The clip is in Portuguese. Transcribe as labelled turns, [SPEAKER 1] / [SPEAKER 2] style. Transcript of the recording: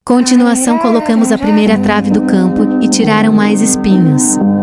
[SPEAKER 1] Continuação, colocamos a primeira trave do campo e tiraram mais espinhos.